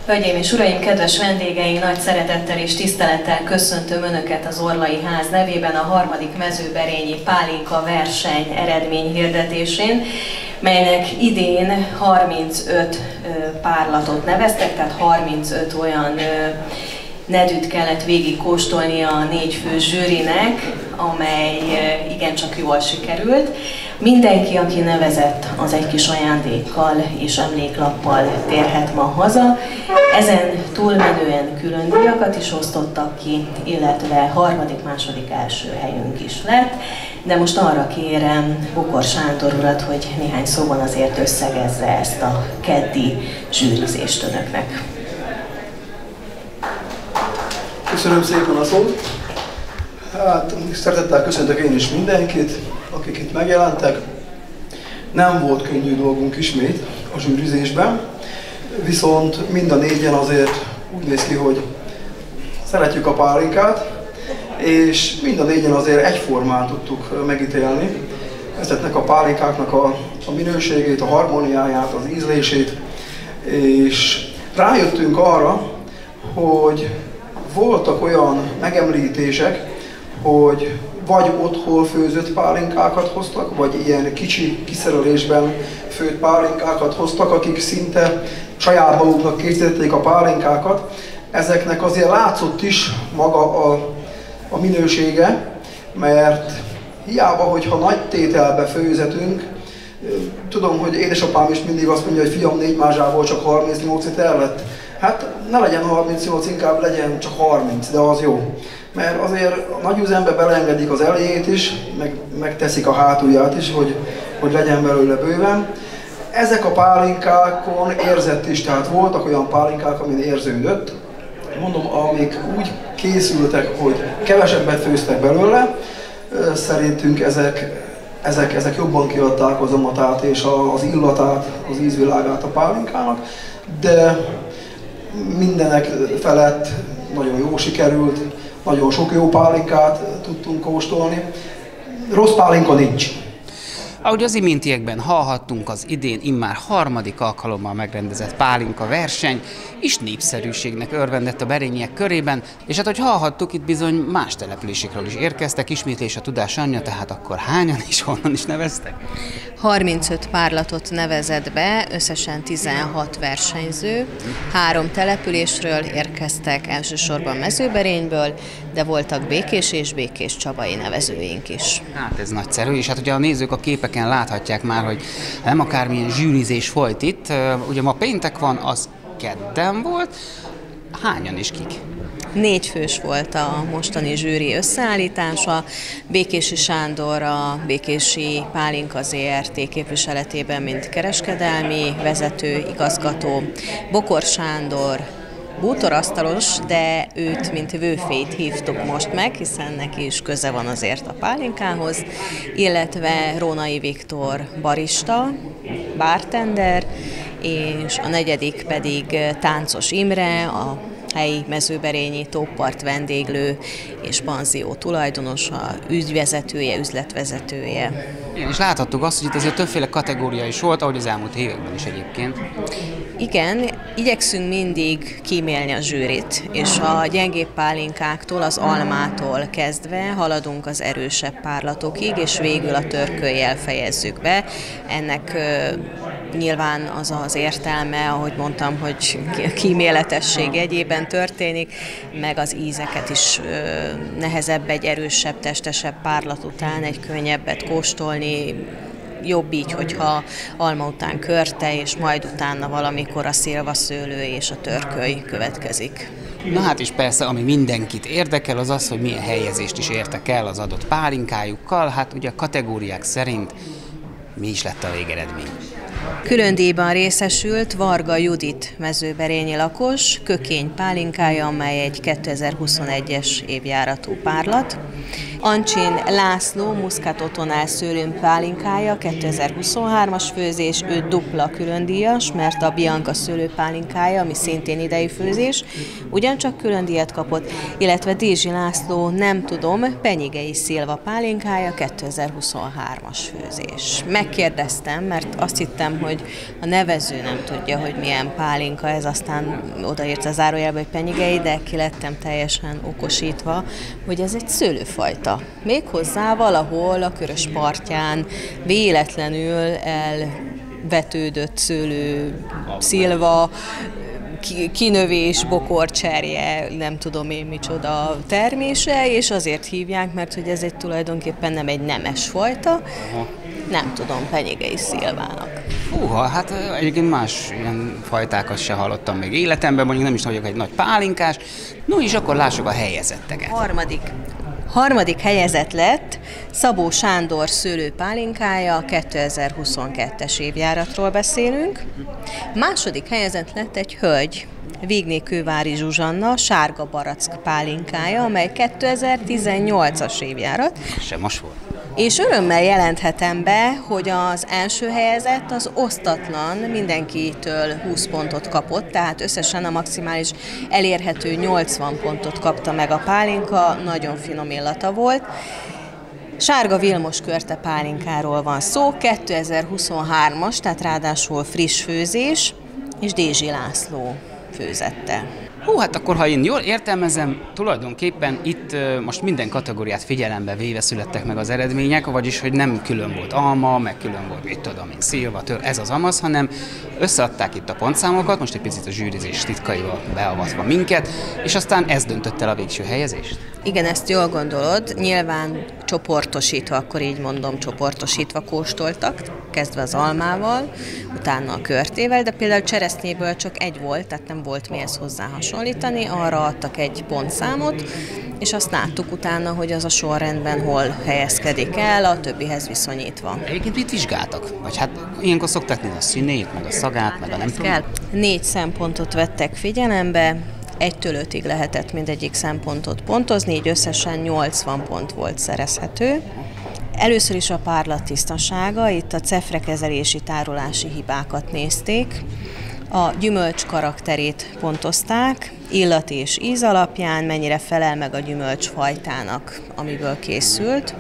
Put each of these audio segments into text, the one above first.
Hölgyeim és uraim, kedves vendégeink, nagy szeretettel és tisztelettel köszöntöm Önöket az Orlai Ház nevében a harmadik mezőberényi pálinka verseny eredményhirdetésén, melynek idén 35 párlatot neveztek, tehát 35 olyan nedűt kellett végig kóstolnia a 4 fő zsűrinek, amely igencsak jól sikerült. Mindenki, aki nevezett, az egy kis ajándékkal és emléklappal térhet ma haza. Ezen túlmenően külön díjakat is osztottak ki, illetve harmadik, második, első helyünk is lett. De most arra kérem Bokor Sándor urat, hogy néhány szóban azért összegezze ezt a keddi zsűrizést Önöknek. Köszönöm szépen a szót. Hát, szeretettel köszöntök én is mindenkit, akik itt megjelentek. Nem volt könnyű dolgunk ismét a zsűrizésben, viszont mind a négyen azért úgy néz ki, hogy szeretjük a pálinkát, és mind a négyen azért egyformán tudtuk megítélni ezeknek a pálinkáknak a minőségét, a harmóniáját, az ízlését, és rájöttünk arra, hogy voltak olyan megemlítések, hogy vagy otthon főzött pálinkákat hoztak, vagy ilyen kicsi kiszerelésben főtt pálinkákat hoztak, akik szinte saját maguknak készítették a pálinkákat. Ezeknek azért látszott is maga a minősége, mert hiába, hogyha nagy tételbe főzetünk, tudom, hogy édesapám is mindig azt mondja, hogy fiam, 4 mázsából csak 38 liter lett. Hát ne legyen 38, inkább legyen csak 30, de az jó. Mert azért a nagyüzembe beleengedik az elejét is, megteszik a hátulját is, hogy legyen belőle bőven. Ezek a pálinkákon érzett is, tehát voltak olyan pálinkák, amin érződött. Mondom, amik úgy készültek, hogy kevesebbet főztek belőle, szerintünk ezek jobban kiadták az amatát és az illatát, az ízvilágát a pálinkának, de mindenek felett nagyon jó sikerült, nagyon sok jó pálinkát tudtunk kóstolni. Rossz pálinka nincs. Ahogy az iméntiekben hallhattunk, az idén immár harmadik alkalommal megrendezett pálinka verseny is népszerűségnek örvendett a berényiek körében, és hát, hogy hallhattuk, itt bizony más településekről is érkeztek, ismétlés a tudás anyja, tehát akkor hányan és honnan is neveztek? 35 párlatot nevezett be, összesen 16 versenyző, 3 településről érkeztek, elsősorban Mezőberényből, de voltak Békés és Békés Csabai nevezőink is. Hát ez nagyszerű, és hát ugye a nézők a képeken láthatják már, hogy nem akármilyen zsűrizés folyt itt. Ugye ma péntek van, az kedden volt. Hányan és kik? 4 fős volt a mostani zsűri összeállítása. Békési Sándor a Békési Pálinka Zrt. Képviseletében, mint kereskedelmi vezető, igazgató. Bokor Sándor bútorasztalos, de őt, mint vőfét hívtuk most meg, hiszen neki is köze van azért a pálinkához, illetve Rónai Viktor barista, bartender, és a negyedik pedig Táncos Imre, a helyi mezőberényi tóppart vendéglő és panzió tulajdonosa, ügyvezetője, üzletvezetője. Igen, és láthattuk azt, hogy itt azért többféle kategória is volt, ahogy az elmúlt években is egyébként. Igen, igyekszünk mindig kímélni a zsűrit, és a gyengébb pálinkáktól, az almától kezdve haladunk az erősebb párlatokig, és végül a törköllyel fejezzük be. Ennek nyilván az az értelme, ahogy mondtam, hogy kíméletesség egyében történik, meg az ízeket is nehezebb egy erősebb, testesebb párlat után, egy könnyebbet kóstolni, jobb így, hogyha alma után körte, és majd utána valamikor a szilvaszőlő és a törköly következik. Na hát és persze, ami mindenkit érdekel, az az, hogy milyen helyezést is értek el az adott pálinkájukkal. Hát ugye a kategóriák szerint mi is lett a végeredmény? Külön díjban részesült Varga Judit mezőberényi lakos kökény pálinkája, amely egy 2021-es évjáratú párlat. Ancsin László Muscato Tonale szőlőn pálinkája, 2023-as főzés, ő dupla különdíjas, mert a Bianca szőlőpálinkája, ami szintén idei főzés, ugyancsak különdíjat kapott, illetve Dézsi László, nem tudom, Penyigei Szilva pálinkája, 2023-as főzés. Megkérdeztem, mert azt hittem, hogy a nevező nem tudja, hogy milyen pálinka ez, aztán odaírt a zárójelbe, hogy Penyigei, de ki lettem teljesen okosítva, hogy ez egy szőlőfajta. Méghozzá valahol a Körös partján véletlenül elvetődött szőlő szilva, kinövés, bokorcserje, nem tudom én micsoda termése, és azért hívják, mert hogy ez egy tulajdonképpen nem egy nemes fajta, nem tudom, Penyigei Szilvának. Húha, hát egyébként más ilyen fajtákat se hallottam még életemben, mondjuk nem is vagyok egy nagy pálinkás. No és akkor lássuk a helyezetteket. Harmadik helyezett lett Szabó Sándor szőlőpálinkája, 2022-es évjáratról beszélünk. Második helyezett lett egy hölgy, Vigné Kővári Zsuzsanna sárga barack pálinkája, amely 2018-as évjárat. Se most volt. És örömmel jelenthetem be, hogy az első helyezett az osztatlan, mindenkitől 20 pontot kapott, tehát összesen a maximális elérhető 80 pontot kapta meg a pálinka, nagyon finom illata volt. Sárga Vilmos körte pálinkáról van szó, 2023-as, tehát ráadásul friss főzés, és Dézsi László főzette. Hú, hát akkor, ha én jól értelmezem, tulajdonképpen itt most minden kategóriát figyelembe véve születtek meg az eredmények, vagyis, hogy nem külön volt alma, meg külön volt, mit tudom én, szilva, ez az amaz, hanem összeadták itt a pontszámokat, most egy picit a zsűrizés titkaival beavatva minket, és aztán ez döntött el a végső helyezést? Igen, ezt jól gondolod, nyilván csoportosítva, akkor így mondom, csoportosítva kóstoltak, kezdve az almával, utána a körtével, de például cseresznyéből csak egy volt, tehát nem volt mihez hozzá hasonlítani, arra adtak egy pontszámot, és azt láttuk utána, hogy az a sorrendben hol helyezkedik el, a többihez viszonyítva. Egyébként mit vizsgáltak? Vagy hát ilyenkor szokták nézni a színét, meg a szagát, meg a nem tudom. 4 szempontot vettek figyelembe, 1-től 5-ig lehetett mindegyik szempontot pontozni, így összesen 80 pont volt szerezhető. Először is a párlat tisztasága, itt a cefrekezelési tárolási hibákat nézték, a gyümölcs karakterét pontozták, illat és íz alapján mennyire felel meg a gyümölcs fajtának, amiből készült,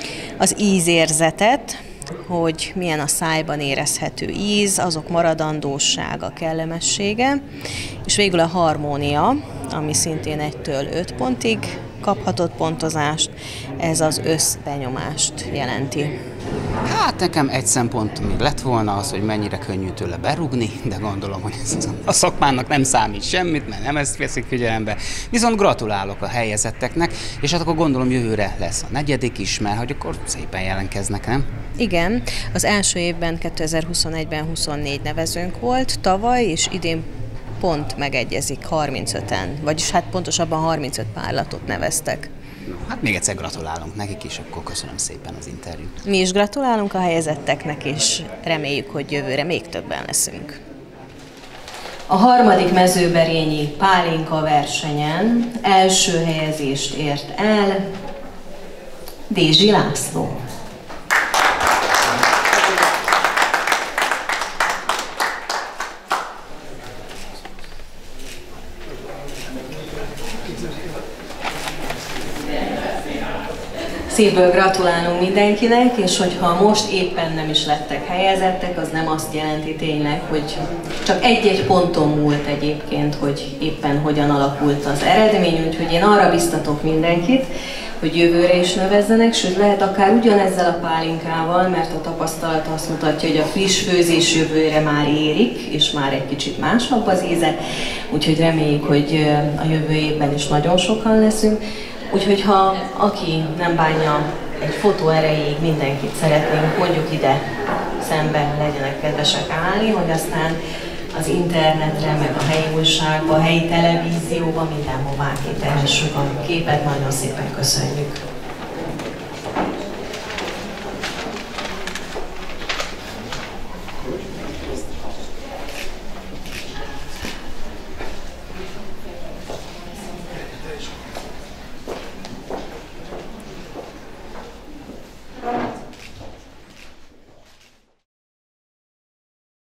az ízérzetet, hogy milyen a szájban érezhető íz, azok maradandósága, kellemessége, és végül a harmónia, ami szintén 1-től 5 pontig kaphatott pontozást, ez az összbenyomást jelenti. Hát nekem egy szempont még lett volna az, hogy mennyire könnyű tőle berúgni, de gondolom, hogy ez a szakmának nem számít semmit, mert nem ezt veszik figyelembe. Viszont gratulálok a helyezetteknek, és hát akkor gondolom jövőre lesz a 4. is, mert hogy akkor szépen jelentkeznek, nem? Igen, az első évben 2021-ben 24 nevezőnk volt, tavaly és idén pont megegyezik 35-en, vagyis hát pontosabban 35 párlatot neveztek. Hát még egyszer gratulálunk nekik, és akkor köszönöm szépen az interjút. Mi is gratulálunk a helyezetteknek, és reméljük, hogy jövőre még többen leszünk. A 3. mezőberényi pálinka versenyen első helyezést ért el Dézsi László. Szívből gratulálunk mindenkinek, és hogyha most éppen nem is lettek helyezettek, az nem azt jelenti tényleg, hogy csak egy-egy ponton múlt egyébként, hogy éppen hogyan alakult az eredmény, úgyhogy én arra biztatok mindenkit, hogy jövőre is nevezzenek, sőt lehet akár ugyanezzel a pálinkával, mert a tapasztalat azt mutatja, hogy a friss főzés jövőre már érik, és már egy kicsit másabb az íze, úgyhogy reméljük, hogy a jövő évben is nagyon sokan leszünk. Úgyhogy ha aki nem bánja, egy fotó erejéig mindenkit szeretnénk mondjuk ide szemben legyenek kedvesek állni, hogy aztán az internetre, meg a helyi újságba, a helyi televízióba, mindenhová kitehessük a képet. Nagyon szépen köszönjük!